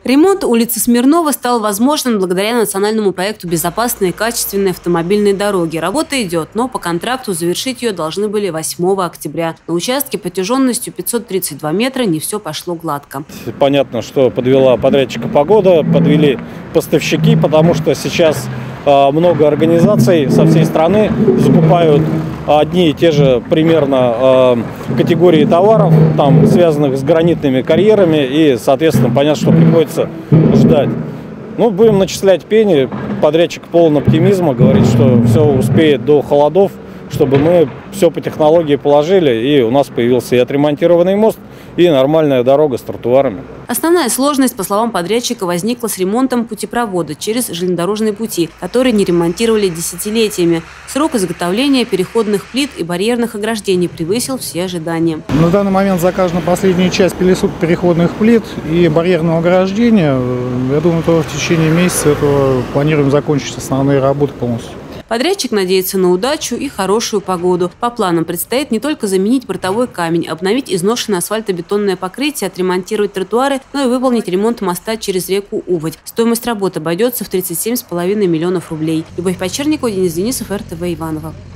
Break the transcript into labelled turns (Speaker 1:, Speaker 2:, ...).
Speaker 1: Ремонт улицы Смирнова стал возможным благодаря национальному проекту «Безопасные и качественные автомобильные дороги». Работа идет, но по контракту завершить ее должны были 8 октября. На участке протяженностью 532 метра не все пошло гладко.
Speaker 2: Понятно, что подвела подрядчика погода, подвели поставщики, потому что сейчас много организаций со всей страны закупают одни и те же примерно категории товаров, там, связанных с гранитными карьерами, и, соответственно, понятно, что приходится ждать. Ну, будем начислять пени. Подрядчик полон оптимизма, говорит, что все успеет до холодов, чтобы мы все по технологии положили, и у нас появился и отремонтированный мост, и нормальная дорога с тротуарами.
Speaker 1: Основная сложность, по словам подрядчика, возникла с ремонтом путепровода через железнодорожные пути, которые не ремонтировали десятилетиями. Срок изготовления переходных плит и барьерных ограждений превысил все ожидания.
Speaker 3: На данный момент заказана последняя часть переходных плит и барьерного ограждения. Я думаю, что в течение месяца этого планируем закончить основные работы полностью.
Speaker 1: Подрядчик надеется на удачу и хорошую погоду. По планам предстоит не только заменить бортовой камень, обновить изношенное асфальтобетонное покрытие, отремонтировать тротуары, но и выполнить ремонт моста через реку Уводь. Стоимость работы обойдется в 37,5 миллионов рублей. Любовь Почерникова, Денис Денисов, РТВ Иваново.